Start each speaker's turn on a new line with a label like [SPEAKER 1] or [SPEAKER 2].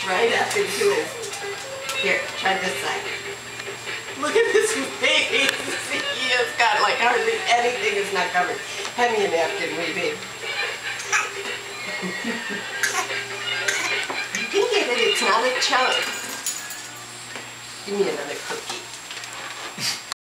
[SPEAKER 1] right up into his... Here, try this side. Look at this face. He has got like hardly anything is not covered. Hand me a napkin, baby. You can get it. It's not a chunk. Give me another cookie.